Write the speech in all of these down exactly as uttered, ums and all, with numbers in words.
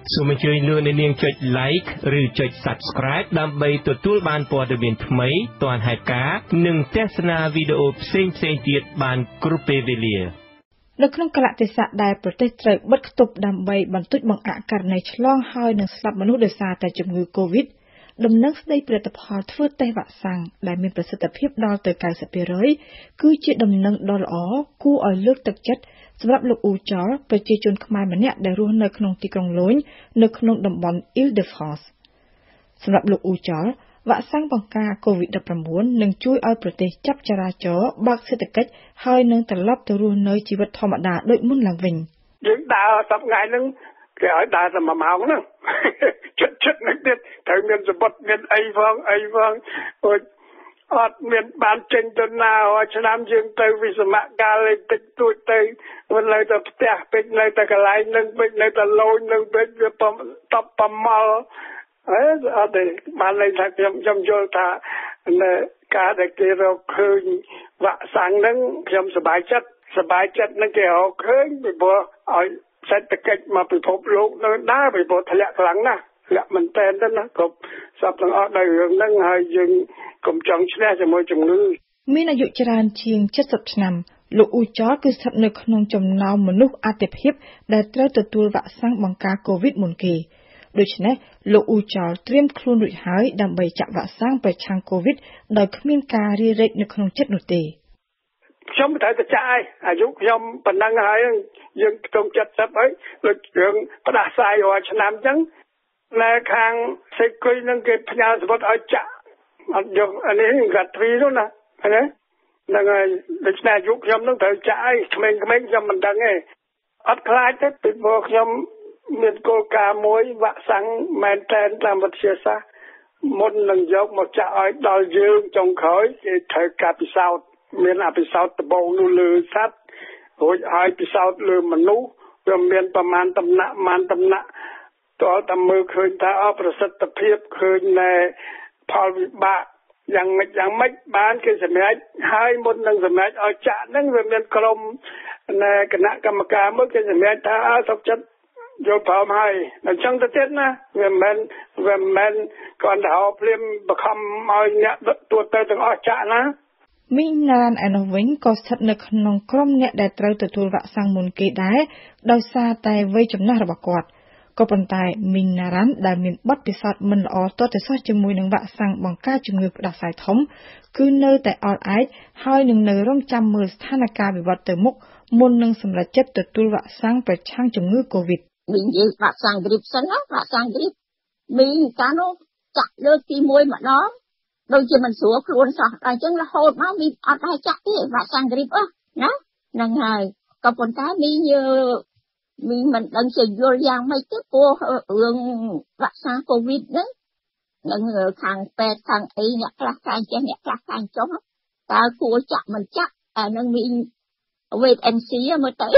សូមអញ្ជើញលោកអ្នកនាងចុច like ឬចុច subscribe ដើម្បីទទួលបានព័ត៌មានថ្មីទាន់ហេតុការណ៍និងទស្សនាវីដេអូផ្សេងៗទៀតបានគ្រប់ពេលវេលានៅក្នុងកលៈទេសៈដែលប្រទេសត្រូវបិទគប់ដើម្បីបន្ទុចបង្អាក់ករណីឆ្លងហើយនឹងស្លាប់មនុស្សដោយសារតែជំងឺ COVID ដំណឹងស្ដីផលិតផលធ្វើតេស្តវ៉ាក់សាំងដែលមានប្រសិទ្ធភាពដល់ទៅ ninety percent គឺជាដំណឹងដ៏ល្អគួរឲ្យលើកទឹកចិត្តសម្រាប់លោកអ៊ូចលប្រជាជនខ្មែរម្នាក់ដែលរស់នៅក្នុងទីក្រុងលូញនៅក្នុងតំបន់ Île-de-France សម្រាប់លោកអ៊ូចលវ៉ាក់សាំងបង្ការ COVID nineteen នឹងជួយឲ្យប្រទេសចាប់ចរាចរណ៍បើកសេដ្ឋកិច្ចហើយនឹងត្រឡប់ទៅរស់នៅជីវិតធម្មតាដូចមុនឡើងវិញយើងដើរសប្តាហ៍ហ្នឹងគេឲ្យដើរតែមួយម៉ោងហ្នឹងចិត្តចិត្តនឹងទៀតត្រូវមានសម្បត្តិមានអីផងអីផងអូយអត់មានបានចេញទៅណាឆ្នាំយើងទៅវិសមកាលតិចតួចទៅមិននៅតែផ្ទះពេកនៅតែកន្លែងនឹងពេកនៅតែលូននឹងពេកវាបំតបបំមល់អេអត់ទេបានន័យថាខ្ញុំខ្ញុំយល់ថានៅការដែលគេរកឃើញវ៉ាក់សាំងហ្នឹងខ្ញុំសប្បាយចិត្តសប្បាយចិត្តនឹងគេរកឃើញពីព្រោះឲ្យសេដ្ឋកិច្ចមកពិភពលោកនៅដែរពីព្រោះធ្លាក់ខ្លាំងណាស់ធ្លាក់មែនតើណាគ្រប់សពទាំងអស់ដោយរឿងហ្នឹងហើយយើងកុំចង់ឈ្នះជាមួយជំងឺមានអាយុច្រើនជាងseventyឆ្នាំលោកអ៊ូចលគឺស្ថិតនៅក្នុងចំណោមមនុស្សអាទិភាពដែលត្រូវទទួលវ៉ាក់សាំងបង្ការ COVID មុនគេដូច្នេះលោកអ៊ូចលត្រៀមខ្លួនរួចហើយដើម្បីចាក់វ៉ាក់សាំងប្រឆាំង COVID ដោយគ្មានការរារែកនៅក្នុងចិត្តនោះទេខ្ញុំត្រូវតែចាក់ហើយអាយុខ្ញុំប៉ុណ្ណឹងហើយយើងក្នុងseventyហើយដូចរឿងផ្ដាសាយរាល់ឆ្នាំអញ្ចឹងនៅខាងសេកុយនឹងគេផ្ញើសម្បត្តិឲ្យចាក់អត់យកអានេះកាត់ទ្រីនោះណាណាហ្នឹងហើយដូច្នេះអាយុខ្ញុំនឹងត្រូវចាក់ហើយក្មេងៗខ្ញុំមិនដឹងទេអត់ខ្លាចទេពីព្រោះខ្ញុំមានគោលការណ៍មួយវ៉ាក់សាំងមែនតែនតាមវិទ្យាសាស្ត្រមុននឹងយកមកចាក់ឲ្យដល់យើងចុងក្រោយគេត្រូវការពិសោធន៍មានអភិសោតដំបូងនោះលើសត្វរួចឲ្យពិសោធន៍លើមនុស្សវាមានប្រមាណតំណាក់ប្រមាណតំណាក់តើតែមើលឃើញថាអប្រសិទ្ធភាពឃើញនៅផលវិបាកយ៉ាងម៉េចយ៉ាងម៉េចបានគេសម្រេចហើយមុននឹងសម្រេចឲ្យចាក់ហ្នឹងវាមានក្រុមនៅគណៈកម្មការមួយគេសម្រេចថាអើសុខចិត្តយកព្រមហើយអញ្ចឹងទៅទៀតណាវាមិនវាមិនគាត់ទៅភ្លាមបខំឲ្យអ្នកទួទៅទាំងអស់ចាក់ណាមីងណានឯនោះវិញក៏ស្ថិតនៅក្នុងក្រុមអ្នកដែលត្រូវទទួលវ៉ាក់សាំងមុនគេដែរដោយសារតែវ័យចំណាស់របស់គាត់ក៏ប៉ុន្តែមីងណារ៉ាន់ដែលមានបទពិសោធន៍មិនល្អទាល់តែសោះជាមួយនឹងវ៉ាក់សាំងបង្ការជំងឺផ្ដាសាយធំគឺនៅតែអល់ឯកហើយនឹងនៅរងចាំមើលស្ថានភាពវិវត្តទៅមុខមុននឹងសម្រេចចិត្តទទួលវ៉ាក់សាំងប្រឆាំងជំងឺ COVID មីងនិយាយវ៉ាក់សាំងគ្រីបសិនណាវ៉ាក់សាំងគ្រីបមីងកាលនោះចាក់លើកទីoneម្ដងដូចជាមិនស្រួលខ្លួនសោះតែអញ្ចឹងរហូតមកមីងអត់ដែរចាក់ទេវ៉ាក់សាំងគ្រីបអស់ណាហ្នឹងហើយក៏ប៉ុន្តែមីងមីងមិនដឹងជាយល់យ៉ាងម៉េចទេព្រោះរឿងវ៉ាក់សាំង COVID ហ្នឹងនឹងខាងពេទ្យខាងអីអ្នកខ្លះខាងចេះអ្នកខ្លះខាងចុះតើគួរចាក់មិនចាក់អានឹងមីង wait and see មើលទៅ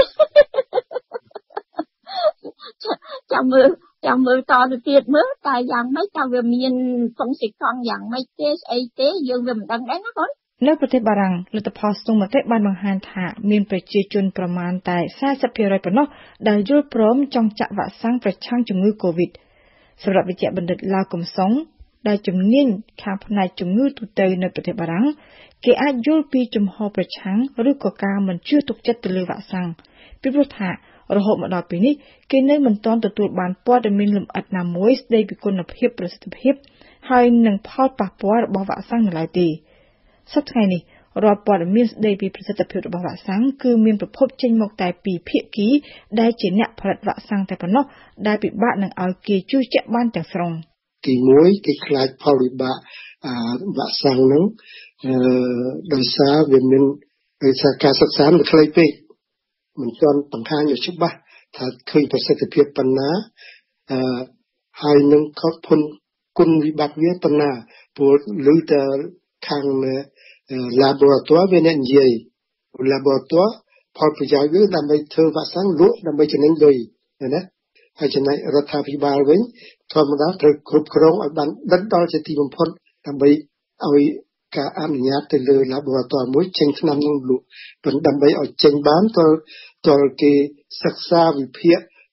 ចាំមើលចាំមើលតទៅទៀតមើលតែយ៉ាងម៉េចតើវាមានផុងសិកង់យ៉ាងម៉េចទេស្អីទេយើងវាមិនដឹងដែរណាបងនៅប្រទេសបារាំងលទ្ធផលស្ទង់មតិបានបង្ហាញថាមានប្រជាជនប្រមាណតែforty percent ប៉ុណ្ណោះដែលយល់ព្រមចង់ចាក់វ៉ាក់សាំងប្រឆាំងជំងឺ COVID សម្រាប់វិជ្ជបណ្ឌិតឡាវកំសុងដែលជំនាញខាងផ្នែកជំងឺទូទៅនៅប្រទេសបារាំងគេអាចយល់ពីជំហរប្រឆាំងឬក៏ការមិនជឿទុកចិត្តទៅលើវ៉ាក់សាំងពីព្រោះថារហូតមកដល់ពេលនេះគេនៅមិនទាន់ទទួលបានព័ត៌មានលម្អិតណាមួយស្ដីពីគុណភាពប្រសិទ្ធភាពហើយនឹងផលប៉ះពាល់របស់វ៉ាក់សាំងនៅឡើយទេសប្តាហ៍ថ្ងៃនេះរាល់ព័ត៌មានស្ដីពីប្រសិទ្ធភាពរបស់វ៉ាក់សាំងគឺមានប្រភពចេញមកតែពីភាគីដែលជាអ្នកផលិតវ៉ាក់សាំងតែប៉ុណ្ណោះដែលពិបាកនឹងឲ្យគេជឿជាក់បានទាំងស្រុងទីមួយគេខ្លាចផលវិបាកអាវ៉ាក់សាំងហ្នឹងអឺដោយសារវាមានដោយសារការសិក្សាមិនខ្លីពេកមិនទាន់បង្ហាញឲ្យច្បាស់ថាឃើញប្រសិទ្ធភាពប៉ុណ្ណាអឺហើយនឹងខុសគុណគុណវិបត្តិវាប៉ុណ្ណាព្រោះឮតែខាង laboratoire វានិយាយ laboratoire ផលប្រយោជន៍វាដើម្បីធ្វើវ៉ាក់សាំងលក់ដើម្បីចំណេញលុយណាហើយចំណែករដ្ឋាភិបាលវិញធម្មតាត្រូវគ្រប់គ្រងឲ្យបានដិតដល់ជាទីបំផុតដើម្បីឲ្យការអនុញ្ញាតទៅលើ laboratoire មួយចេញថ្នាំនឹងលក់ប៉ុន្តែដើម្បីឲ្យចេញបានតើតើគេសិក្សាវិភាគ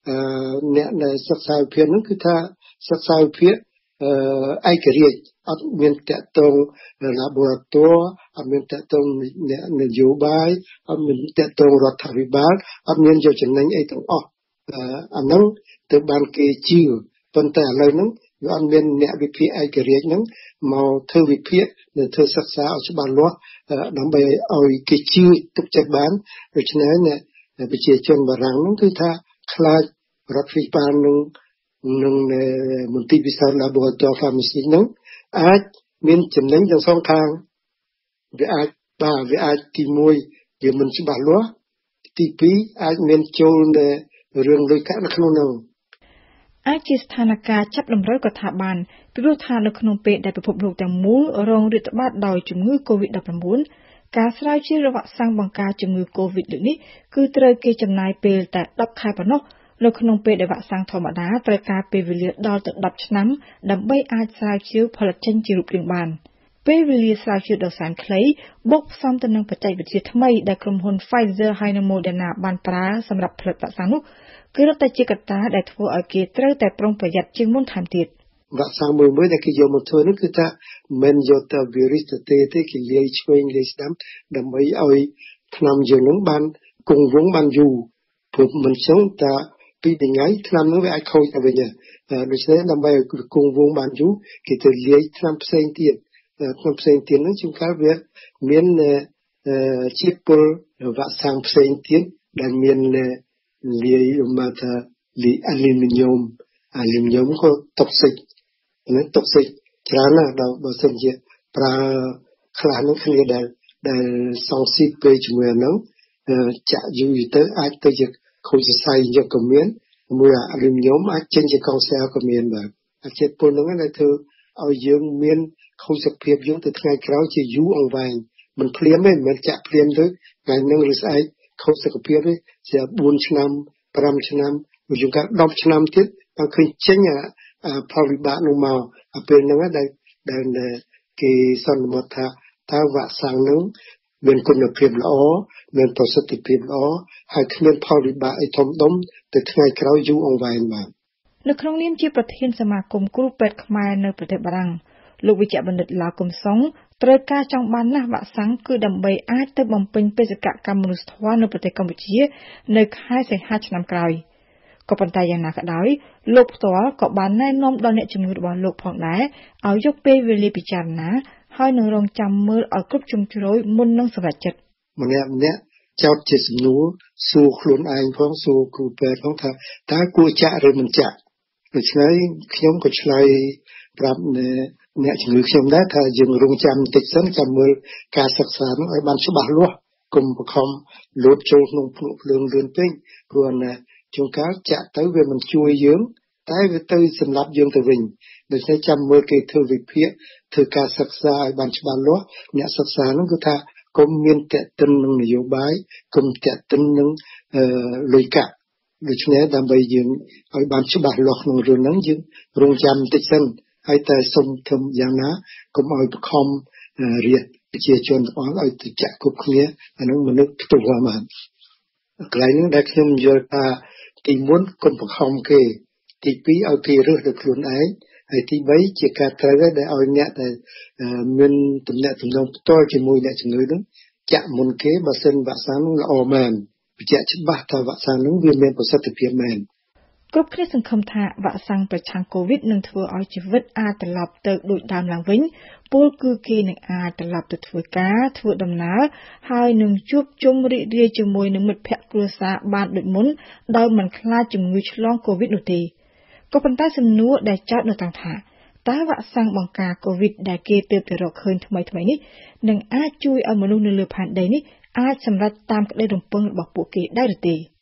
អ្នកដែលសិក្សាវិភាគហ្នឹងគឺថាសិក្សាវិភាគឯករាជ្យអត់មានតកតង laboratory អត់មានតកតងនយោបាយអត់មានតកតងរដ្ឋាភិបាលអត់មានយកចំណេញអីទាំងអស់អាហ្នឹងទៅបានគេជឿប៉ុន្តែឥឡូវហ្នឹងវាអត់មានអ្នកវិភាគឯករាជ្យហ្នឹងមកធ្វើវិភាគនិងធ្វើសិក្សាឲ្យច្បាស់លាស់ដើម្បីឲ្យគេជឿទុកចិត្តបានដូច្នេះអ្នកប្រជាជនបារាំងហ្នឹងគឺថាខ្លាចរដ្ឋាភិបាលនឹងនឹងមន្ទីរពិសោធន៍ laboratory pharmacy ហ្នឹងអាចមានចំណេញទាំងសងខាងវាអាចបាទវាអាចទីមួយវាមិនច្បាស់លាស់ទីពីរអាចមានចូលនៅរឿងលុយកាក់នៅក្នុងនោះអាចជាស្ថានភាពចាប់តម្រូវក៏ថាបានពីព្រោះថានៅក្នុងពេលដែលពិភពលោកទាំងមូលរងរាតត្បាតដោយជំងឺ កូវីដ ដប់ប្រាំបួន ការស្រាវជ្រាវរវាក់សាំងបង្ការជំងឺ កូវីដ លើកនេះគឺត្រូវគេចំណាយពេលតែដប់ខែប៉ុណ្ណោះនៅក្នុងពេលដែលវ៉ាក់សាំងធម្មតាត្រូវការពេលវេលាដល់ទៅដប់ឆ្នាំដើម្បីអាចស្រាវជ្រាវផលិតចេញជារូបរាងបានពេលវេលាស្រាវជ្រាវដ៏សែនខ្លីបូកផ្សំទៅនឹងបច្ចេកវិទ្យាថ្មីដែលក្រុមហ៊ុន Pfizer ហើយនិង Moderna បានប្រើសម្រាប់ផលិតវ៉ាក់សាំងនោះគឺរត់តែជាកត្តាដែលធ្វើឲ្យគេត្រូវតែប្រុងប្រយ័ត្នជាងមុនថែមទៀតវ៉ាក់សាំងមួយមួយដែលគេយកមកធ្វើនោះគឺថាមិនយកទៅវីរុសទៅទេគេលាយឆ្វេងលាយស្ដាំដើម្បីឲ្យថ្នាំយើងនឹងបានគង់វង្សបានយូរព្រោះមិនចឹងតាពីថ្ងៃថ្នាំនោះវាអាចខូចទៅវិញដូច្នេះដើម្បីឲ្យគង់វង្សបានយូរគេទៅលាយថ្នាំផ្សេងទៀតថ្នាំផ្សេងទៀតហ្នឹងជួនកាលវាមានជាតិពុលវ៉ាក់សាំងផ្សេងទៀតដែលមានលាយមកថាលីអាលូមីញ៉ុមអាលូមីញ៉ុមក៏តុកសិកណាតុកសិកច្រើនណាស់ដល់បើសិនជាប្រើខ្លះនោះគ្នាដែលដែលសងស៊ីពេជាមួយហ្នឹងចាក់យូរទៅអាចទៅជាខូចសរសៃយកក៏មានមួយអាលូមីញ៉ុមអាចចេញជាកង់សែលក៏មានបាទអាជាតិពុលហ្នឹងដែលធ្វើឲ្យយើងមានខូចសុខភាពយើងទៅថ្ងៃក្រោយជាយូរអង្វែងមិនភ្លាមទេមិនចាក់ភ្លាមទៅថ្ងៃហ្នឹងឬស្អែកខូចសុខភាពទេជាបួនឆ្នាំប្រាំឆ្នាំឬយើងក៏ដប់ឆ្នាំទៀតដល់ឃើញចេញអាផលវិបាកនោះមកអាពេលហ្នឹងដែលដែលគេសន្មតថាតើវ៉ាក់សាំងហ្នឹងមានគុណភាពល្អមានប្រសិទ្ធភាពល្អហើយគ្មានផលវិបាកអីធំដុំទៅថ្ងៃក្រោយយូរអង្វែងបាទនៅក្នុងនាមជាប្រធានសមាគមគ្រូពេទ្យខ្មែរនៅប្រទេសបារាំងលោកវិជ្ជបណ្ឌិតឡាកុំសុងត្រូវការចង់បានណាស់វ៉ាក់សាំងគឺដើម្បីអាចទៅបំពេញបេសកកម្មមនុស្សធម៌នៅប្រទេសកម្ពុជានៅខែសីហាឆ្នាំក្រោយក៏ប៉ុន្តែយ៉ាងណាក៏ដោយលោកផ្ទាល់ក៏បានណែនាំដល់អ្នកជំងឺរបស់លោកផងដែរឲ្យយកពេលវេលាពិចារណាហើយនឹងរងចាំមើលឲ្យគ្រប់ជ្រុងជ្រោយមុននឹងសម្រេចចិត្តម្នាក់ម្នាក់ចោទជាសំណួរសួរខ្លួនឯងផងសួរគ្រូពេទ្យផងថាតើគួរចាក់ឬមិនចាក់ដូច្នេះខ្ញុំក៏ឆ្លើយប្រាប់អ្នកជំងឺខ្ញុំដែរថាយើងរងចាំបន្តិចសិនចាំមើលការសិក្សានោះឲ្យបានច្បាស់លាស់កុំបង្ខំលោតចូលក្នុងភ្នក់ភ្លើងលឿនពេកព្រោះណាជួនកាលចាក់ទៅវាមិនជួយយើងតែវាទៅសម្លាប់យើងទៅវិញដូច្នេះចាំមើលគេធ្វើវិភាគធ្វើការសិក្សាឲ្យបានច្បាស់លាស់អ្នកសិក្សានោះគឺថាកុំមានតេតិននឹងនយោបាយកុំតេតិននឹងលុយកាក់ដូច្នេះដើម្បីយើងឲ្យបានច្បាស់លាស់ក្នុងរឿងហ្នឹងយើងរងចាំបន្តិចសិនហើយតែសុំធំយ៉ាងណាកុំឲ្យបង្ខំរាជប្រជាជនទាំងអស់ឲ្យទៅចាក់គ្រប់គ្នាអានឹងមនុស្សផ្ទុះហ្មងកន្លែងហ្នឹងដែលខ្ញុំយល់ថាទីមួយកុំបង្ខំគេទីពីរឲ្យគេរើសទៅខ្លួនឯងហើយទីបីជាការត្រូវដែលឲ្យអ្នកដែលមានទំនាក់ទំនងផ្ទាល់ជាមួយអ្នកជំងឺហ្នឹងចាក់មុនគេបើសិនវ៉ាក់សាំងហ្នឹងល្អមែនបញ្ជាក់ច្បាស់ថាវ៉ាក់សាំងហ្នឹងវាមានប្រសិទ្ធភាពមែនគ្រប់គ្នាសង្ឃឹមថាវ៉ាក់សាំងប្រឆាំងកូវីដនឹងធ្វើឲ្យជីវិតអាចត្រឡប់ទៅដូចដើមឡើងវិញពលគឺគេនឹងអាចត្រឡប់ទៅធ្វើការធ្វើដំណើរហើយនឹងជួបជុំរីករាយជាមួយនឹងមិត្តភ័ក្តិគ្រួសារបានដូចមុនដោយមិនខ្លាចជំងឺឆ្លងកូវីដនោះទេក៏ប៉ុន្តែសំណួរដែលចោទនៅតាំងថាតើវ៉ាក់សាំងបង្ការកូវីដដែលគេទើបតែរកឃើញថ្មីៗនេះនឹងអាចជួយឲ្យមនុស្សនៅលើផែនដីនេះអាចសម្រេចតាមក្តីរំពឹងរបស់ពួកគេដែរឬទេ